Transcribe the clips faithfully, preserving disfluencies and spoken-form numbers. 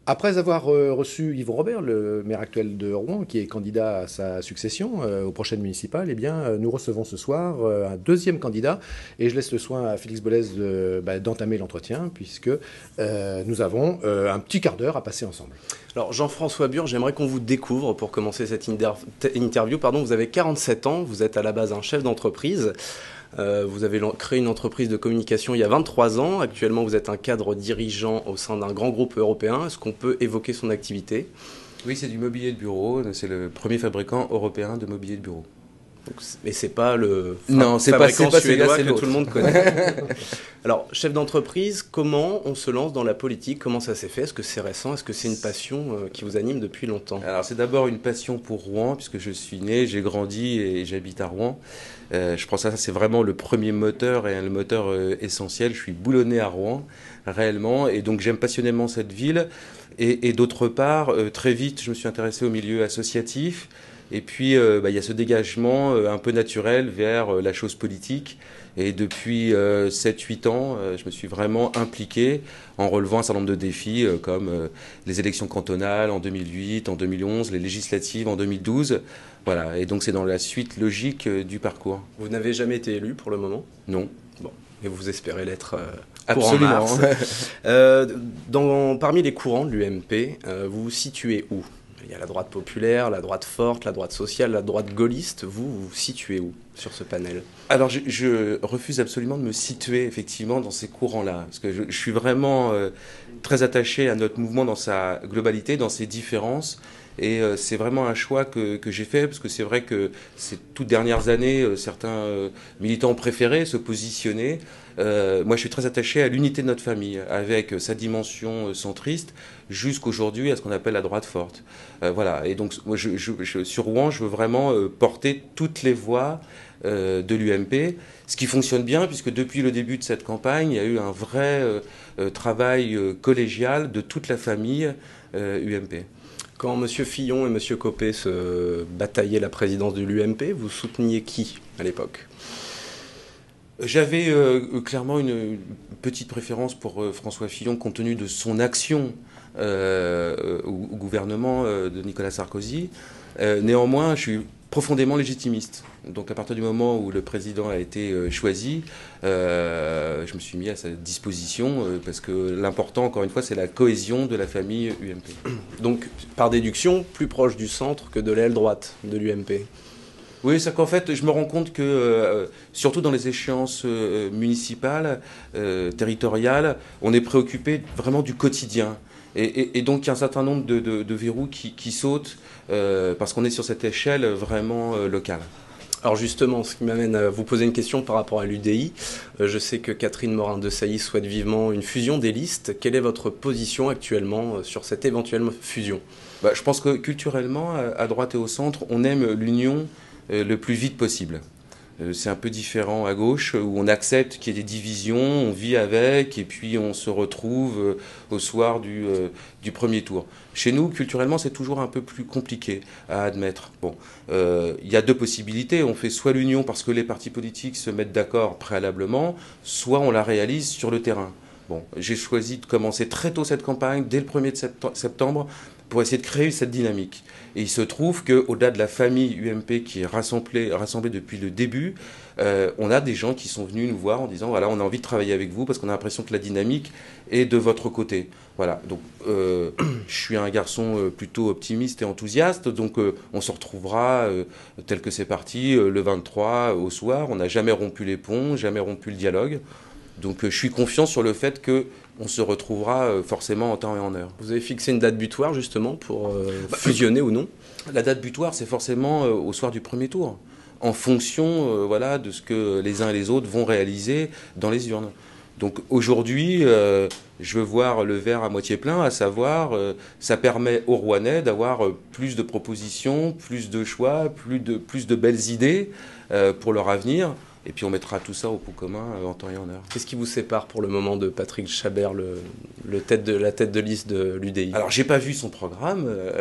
Après avoir euh, reçu Yvon Robert, le maire actuel de Rouen, qui est candidat à sa succession euh, aux prochaines municipales, eh bien, euh, nous recevons ce soir euh, un deuxième candidat. Et je laisse le soin à Félix Bollez de, bah, d'entamer l'entretien, puisque euh, nous avons euh, un petit quart d'heure à passer ensemble. Alors Jean-François Bure, j'aimerais qu'on vous découvre pour commencer cette inter- interview. Pardon, vous avez quarante-sept ans, vous êtes à la base un chef d'entreprise. Euh, vous avez créé une entreprise de communication il y a vingt-trois ans. Actuellement, vous êtes un cadre dirigeant au sein d'un grand groupe européen. Est-ce qu'on peut évoquer son activité ? Oui, c'est du mobilier de bureau. C'est le premier fabricant européen de mobilier de bureau. Donc, mais c'est pas le non, c'est pas, c'est pas suédois c'est que l'autre. tout le monde connaît. Alors, chef d'entreprise, comment on se lance dans la politique ? Comment ça s'est fait ? Est-ce que c'est récent ? Est-ce que c'est une passion euh, qui vous anime depuis longtemps ? Alors, c'est d'abord une passion pour Rouen, puisque je suis né, j'ai grandi et j'habite à Rouen. Euh, je pense que ça, c'est vraiment le premier moteur et le moteur euh, essentiel. Je suis boulonné à Rouen, réellement, et donc j'aime passionnément cette ville. Et, et d'autre part, euh, très vite, je me suis intéressé au milieu associatif. Et puis, euh, bah, y a ce dégagement euh, un peu naturel vers euh, la chose politique. Et depuis euh, sept huit ans, euh, je me suis vraiment impliqué en relevant un certain nombre de défis, euh, comme euh, les élections cantonales en deux mille huit, en deux mille onze, les législatives en deux mille douze. Voilà, et donc c'est dans la suite logique euh, du parcours. Vous n'avez jamais été élu pour le moment ? Non. Bon, et vous espérez l'être euh, Absolument. courant mars. euh, dans, parmi les courants de l'U M P, euh, vous vous situez où ? Il y a la droite populaire, la droite forte, la droite sociale, la droite gaulliste. Vous, vous vous situez où sur ce panel ? Alors, je, je refuse absolument de me situer effectivement dans ces courants-là, parce que je, je suis vraiment euh, très attaché à notre mouvement dans sa globalité, dans ses différences. Et euh, c'est vraiment un choix que, que j'ai fait, parce que c'est vrai que ces toutes dernières années, euh, certains euh, militants préférés se positionner. Euh, moi, je suis très attaché à l'unité de notre famille, avec sa dimension euh, centriste, jusqu'aujourd'hui à ce qu'on appelle la droite forte. Euh, voilà. Et donc, moi, je, je, je, sur Rouen, je veux vraiment euh, porter toutes les voix euh, de l'U M P, ce qui fonctionne bien, puisque depuis le début de cette campagne, il y a eu un vrai euh, euh, travail euh, collégial de toute la famille euh, U M P. Quand M. Fillon et M. Copé se bataillaient la présidence de l'U M P, vous souteniez qui à l'époque ? J'avais euh, clairement une, une petite préférence pour euh, François Fillon, compte tenu de son action euh, au, au gouvernement euh, de Nicolas Sarkozy. Euh, néanmoins, je suis profondément légitimiste. Donc à partir du moment où le président a été euh, choisi, euh, je me suis mis à sa disposition euh, parce que l'important, encore une fois, c'est la cohésion de la famille U M P. Donc, par déduction, plus proche du centre que de l'aile droite de l'U M P. Oui, c'est qu'en fait, je me rends compte que, euh, surtout dans les échéances euh, municipales, euh, territoriales, on est préoccupé vraiment du quotidien. Et, et, et donc, il y a un certain nombre de, de, de verrous qui, qui sautent euh, parce qu'on est sur cette échelle vraiment euh, locale. Alors justement, ce qui m'amène à vous poser une question par rapport à l'U D I. Euh, je sais que Catherine Morin-Desailly souhaite vivement une fusion des listes. Quelle est votre position actuellement sur cette éventuelle fusion ? Bah, je pense que culturellement, à droite et au centre, on aime l'union euh, le plus vite possible. Euh, c'est un peu différent à gauche, où on accepte qu'il y ait des divisions, on vit avec, et puis on se retrouve euh, au soir du, euh, du premier tour. Chez nous, culturellement, c'est toujours un peu plus compliqué à admettre. Bon, euh, il y a deux possibilités. On fait soit l'union parce que les partis politiques se mettent d'accord préalablement, soit on la réalise sur le terrain. Bon, j'ai choisi de commencer très tôt cette campagne, dès le premier de septembre, pour essayer de créer cette dynamique. Et il se trouve qu'au-delà de la famille U M P qui est rassemblée, rassemblée depuis le début, euh, on a des gens qui sont venus nous voir en disant voilà, on a envie de travailler avec vous parce qu'on a l'impression que la dynamique est de votre côté. Voilà, donc euh, je suis un garçon plutôt optimiste et enthousiaste, donc euh, on se retrouvera euh, tel que c'est parti euh, le vingt-trois au soir. On n'a jamais rompu les ponts, jamais rompu le dialogue. Donc euh, je suis confiant sur le fait que on se retrouvera euh, forcément en temps et en heure. Vous avez fixé une date butoir justement pour euh, bah, fusionner ou non ? La date butoir, c'est forcément euh, au soir du premier tour, en fonction euh, voilà, de ce que les uns et les autres vont réaliser dans les urnes. Donc aujourd'hui, euh, je veux voir le verre à moitié plein, à savoir, euh, ça permet aux Rouennais d'avoir euh, plus de propositions, plus de choix, plus de, plus de belles idées euh, pour leur avenir. Et puis on mettra tout ça au pot commun euh, en temps et en heure. Qu'est-ce qui vous sépare pour le moment de Patrick Chabert, le, le tête de, la tête de liste de l'U D I ? Alors j'ai pas vu son programme.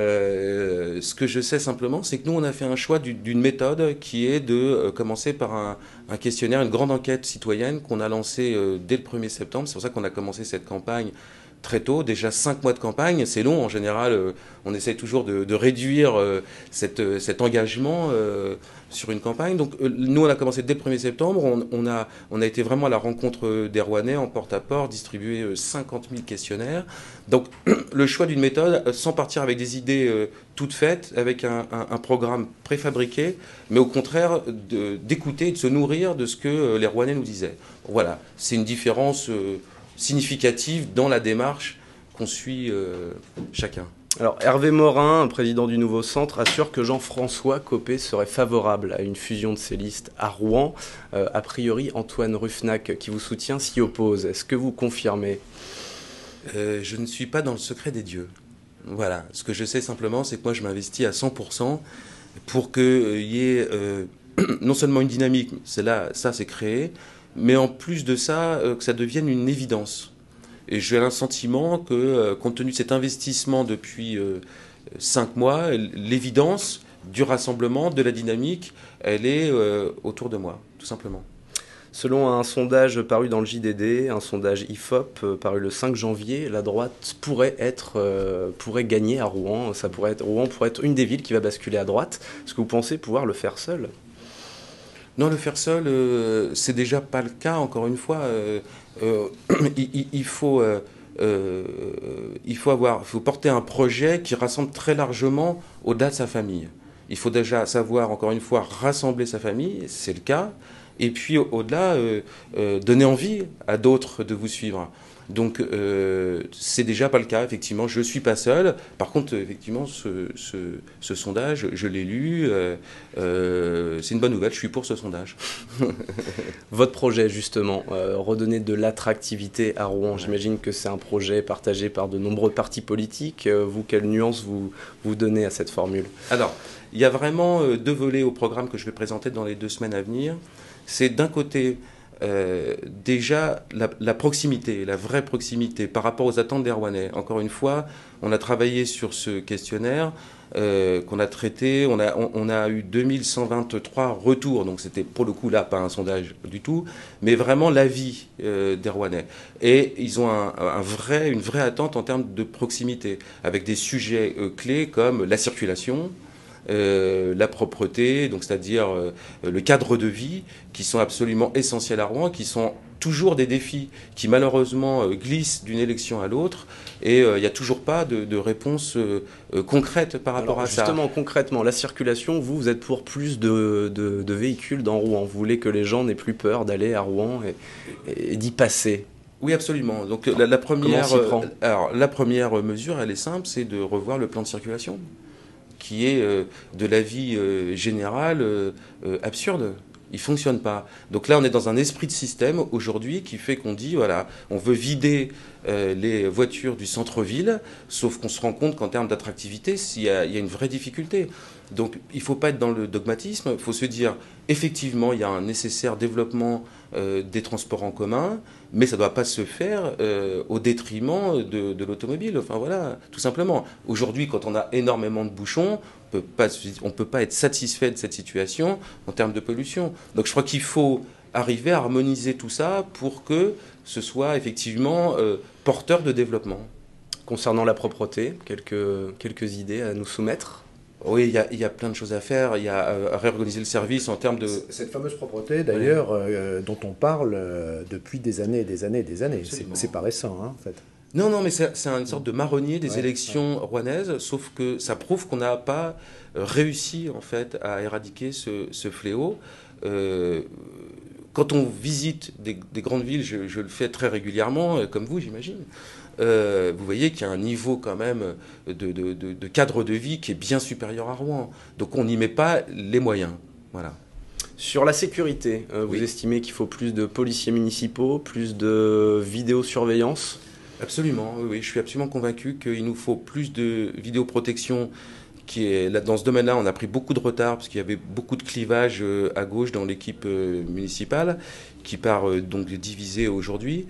Euh, ce que je sais simplement, c'est que nous on a fait un choix d'une méthode qui est de euh, commencer par un, un questionnaire, une grande enquête citoyenne qu'on a lancée euh, dès le premier septembre. C'est pour ça qu'on a commencé cette campagne très tôt. Déjà cinq mois de campagne, c'est long. En général, euh, on essaie toujours de, de réduire euh, cette, cet engagement euh, sur une campagne. Donc euh, nous, on a commencé dès le premier septembre. On, on, a, on a été vraiment à la rencontre des Rouennais en porte-à-porte, distribué euh, cinquante mille questionnaires. Donc le choix d'une méthode, euh, sans partir avec des idées euh, toutes faites, avec un, un, un programme préfabriqué, mais au contraire d'écouter et de se nourrir de ce que euh, les Rouennais nous disaient. Voilà, c'est une différence euh, significative dans la démarche qu'on suit euh, chacun. Alors Hervé Morin, président du nouveau centre, assure que Jean-François Copé serait favorable à une fusion de ces listes à Rouen. Euh, a priori, Antoine Ruffnac, qui vous soutient, s'y oppose. Est-ce que vous confirmez ? euh, Je ne suis pas dans le secret des dieux. Voilà, ce que je sais simplement, c'est que moi je m'investis à cent pour cent pour qu'il euh, y ait euh, non seulement une dynamique, c'est là, ça c'est créé, mais en plus de ça, euh, que ça devienne une évidence. Et j'ai un sentiment que, euh, compte tenu de cet investissement depuis euh, cinq mois, l'évidence du rassemblement, de la dynamique, elle est euh, autour de moi, tout simplement. Selon un sondage paru dans le J D D, un sondage I F O P euh, paru le cinq janvier, la droite pourrait, être, euh, pourrait gagner à Rouen. Ça pourrait être, Rouen pourrait être une des villes qui va basculer à droite. Est-ce que vous pensez pouvoir le faire seul ? Non, le faire seul, euh, c'est déjà pas le cas, encore une fois. Euh, euh, il, il, faut, euh, euh, il, faut avoir, il faut porter un projet qui rassemble très largement au-delà de sa famille. Il faut déjà savoir, encore une fois, rassembler sa famille, c'est le cas, et puis au-delà, euh, euh, donner envie à d'autres de vous suivre. Donc, euh, c'est déjà pas le cas, effectivement. Je suis pas seul. Par contre, effectivement, ce, ce, ce sondage, je l'ai lu. Euh, euh, c'est une bonne nouvelle. Je suis pour ce sondage. Votre projet, justement, euh, redonner de l'attractivité à Rouen. Ouais. J'imagine que c'est un projet partagé par de nombreux partis politiques. Euh, vous, quelle nuance vous, vous donnez à cette formule ? Alors, il y a vraiment euh, deux volets au programme que je vais présenter dans les deux semaines à venir. C'est d'un côté... Euh, déjà la, la proximité, la vraie proximité par rapport aux attentes des Rouennais. Encore une fois, on a travaillé sur ce questionnaire euh, qu'on a traité, on a, on, on a eu deux mille cent vingt-trois retours, donc c'était pour le coup là pas un sondage du tout, mais vraiment l'avis euh, des Rouennais. Et ils ont un, un vrai, une vraie attente en termes de proximité, avec des sujets euh, clés comme la circulation, Euh, la propreté, donc c'est-à-dire euh, le cadre de vie, qui sont absolument essentiels à Rouen, qui sont toujours des défis qui malheureusement euh, glissent d'une élection à l'autre, et il euh, n'y a toujours pas de, de réponse euh, euh, concrète par rapport Alors, à justement, ça. Justement, concrètement, la circulation, vous, vous êtes pour plus de, de, de véhicules dans Rouen. Vous voulez que les gens n'aient plus peur d'aller à Rouen et, et d'y passer. Oui, absolument. Donc la, la première, Comment on s'y prend ? Alors la première mesure, elle est simple, c'est de revoir le plan de circulation, qui est euh, de l'avis euh, général euh, euh, absurde. Il ne fonctionne pas. Donc là, on est dans un esprit de système aujourd'hui qui fait qu'on dit, voilà, on veut vider euh, les voitures du centre-ville, sauf qu'on se rend compte qu'en termes d'attractivité, il y a, il y a une vraie difficulté. Donc il ne faut pas être dans le dogmatisme, il faut se dire, effectivement, il y a un nécessaire développement euh, des transports en commun, mais ça ne doit pas se faire euh, au détriment de, de l'automobile. Enfin voilà, tout simplement. Aujourd'hui, quand on a énormément de bouchons, on ne peut pas être satisfait de cette situation en termes de pollution. Donc je crois qu'il faut arriver à harmoniser tout ça pour que ce soit effectivement euh, porteur de développement. Concernant la propreté, quelques, quelques idées à nous soumettre ? Oui, il y, a, il y a plein de choses à faire. Il y a à réorganiser le service en termes de... Cette fameuse propreté, d'ailleurs, ouais. euh, dont on parle euh, depuis des années et des années et des années. C'est pas récent, hein, en fait. Non, non, mais c'est une sorte de marronnier des ouais, élections ouais. rouennaises, sauf que ça prouve qu'on n'a pas réussi, en fait, à éradiquer ce, ce fléau. Euh, quand on visite des, des grandes villes, je, je le fais très régulièrement, comme vous, j'imagine, Euh, vous voyez qu'il y a un niveau quand même de, de, de, de cadre de vie qui est bien supérieur à Rouen. Donc on n'y met pas les moyens. Voilà. Sur la sécurité, euh, vous oui. estimez qu'il faut plus de policiers municipaux, plus de vidéosurveillance ? Absolument, oui, oui. Je suis absolument convaincu qu'il nous faut plus de vidéoprotection. Qui est, là, dans ce domaine-là, on a pris beaucoup de retard parce qu'il y avait beaucoup de clivage euh, à gauche dans l'équipe euh, municipale, qui part euh, donc divisée aujourd'hui,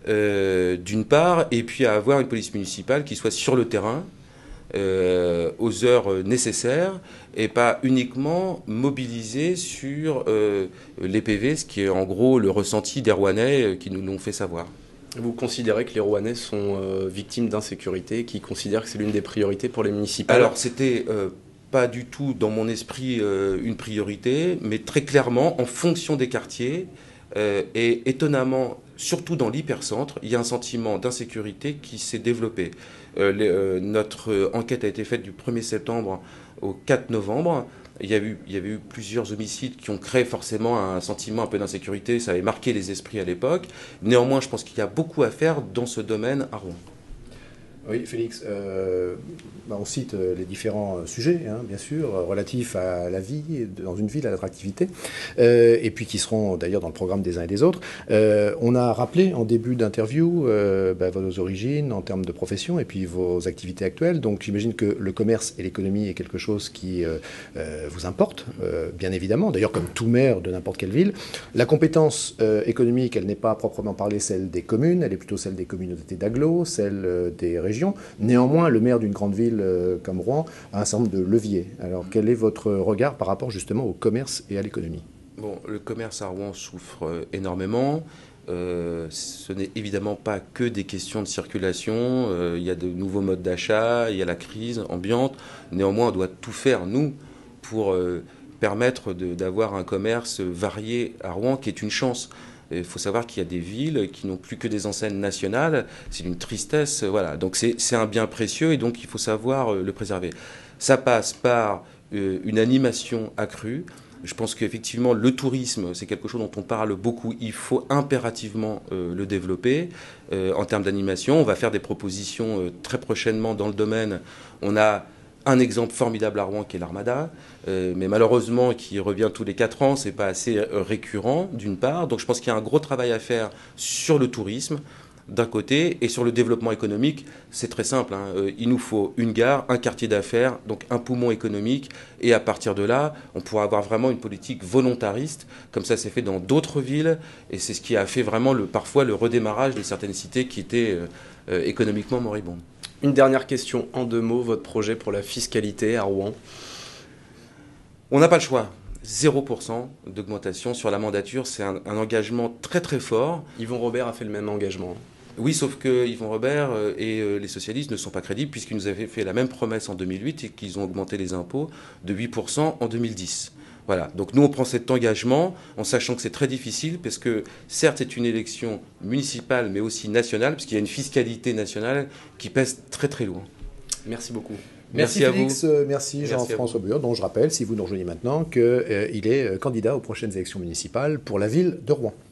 euh, d'une part, et puis à avoir une police municipale qui soit sur le terrain, euh, aux heures nécessaires, et pas uniquement mobilisée sur euh, les P V, ce qui est en gros le ressenti des Rouennais euh, qui nous l'ont fait savoir. Vous considérez que les Rouennais sont euh, victimes d'insécurité, qui considèrent que c'est l'une des priorités pour les municipales? Alors, c'était euh, pas du tout dans mon esprit euh, une priorité, mais très clairement, en fonction des quartiers, euh, et étonnamment, surtout dans l'hypercentre, il y a un sentiment d'insécurité qui s'est développé. Euh, les, euh, notre enquête a été faite du premier septembre au quatre novembre. Il y, a eu, il y avait eu plusieurs homicides qui ont créé forcément un sentiment un peu d'insécurité. Ça avait marqué les esprits à l'époque. Néanmoins, je pense qu'il y a beaucoup à faire dans ce domaine à Rouen. Oui, Félix, euh, bah on cite les différents sujets, hein, bien sûr, relatifs à la vie dans une ville, à l'attractivité, euh, et puis qui seront d'ailleurs dans le programme des uns et des autres. Euh, on a rappelé en début d'interview euh, bah, vos origines en termes de profession et puis vos activités actuelles. Donc j'imagine que le commerce et l'économie est quelque chose qui euh, euh, vous importe, euh, bien évidemment, d'ailleurs comme tout maire de n'importe quelle ville. La compétence euh, économique, elle n'est pas à proprement parler celle des communes, elle est plutôt celle des communautés d'agglos, celle euh, des régions. Néanmoins, le maire d'une grande ville euh, comme Rouen a un certain nombre de leviers. Alors, quel est votre regard par rapport justement au commerce et à l'économie? Bon, le commerce à Rouen souffre euh, énormément. Euh, ce n'est évidemment pas que des questions de circulation. Euh, il y a de nouveaux modes d'achat, il y a la crise ambiante. Néanmoins, on doit tout faire, nous, pour euh, permettre d'avoir un commerce varié à Rouen, qui est une chance. Il faut savoir qu'il y a des villes qui n'ont plus que des enseignes nationales. C'est une tristesse. Voilà. Donc c'est un bien précieux et donc il faut savoir le préserver. Ça passe par euh, une animation accrue. Je pense qu'effectivement, le tourisme, c'est quelque chose dont on parle beaucoup. Il faut impérativement euh, le développer. Euh, en termes d'animation, on va faire des propositions euh, très prochainement dans le domaine. On a un exemple formidable à Rouen qui est l'Armada, euh, mais malheureusement qui revient tous les quatre ans, c'est pas assez euh, récurrent d'une part. Donc je pense qu'il y a un gros travail à faire sur le tourisme d'un côté et sur le développement économique. C'est très simple, hein. Euh, il nous faut une gare, un quartier d'affaires, donc un poumon économique, et à partir de là, on pourra avoir vraiment une politique volontariste, comme ça c'est fait dans d'autres villes, et c'est ce qui a fait vraiment le, parfois le redémarrage de certaines cités qui étaient euh, euh, économiquement moribondes. Une dernière question en deux mots, votre projet pour la fiscalité à Rouen? On n'a pas le choix. zéro pour cent d'augmentation sur la mandature, c'est un, un engagement très très fort. Yvon Robert a fait le même engagement. Oui, sauf que Yvon Robert et les socialistes ne sont pas crédibles puisqu'ils nous avaient fait la même promesse en deux mille huit et qu'ils ont augmenté les impôts de huit pour cent en deux mille dix. Voilà, donc nous on prend cet engagement en sachant que c'est très difficile parce que certes c'est une élection municipale mais aussi nationale puisqu'il y a une fiscalité nationale qui pèse très très lourd. Merci beaucoup. Merci, merci à Félix, vous. Merci Jean-François Buur, dont je rappelle, si vous nous rejoignez maintenant, qu'il euh, est candidat aux prochaines élections municipales pour la ville de Rouen.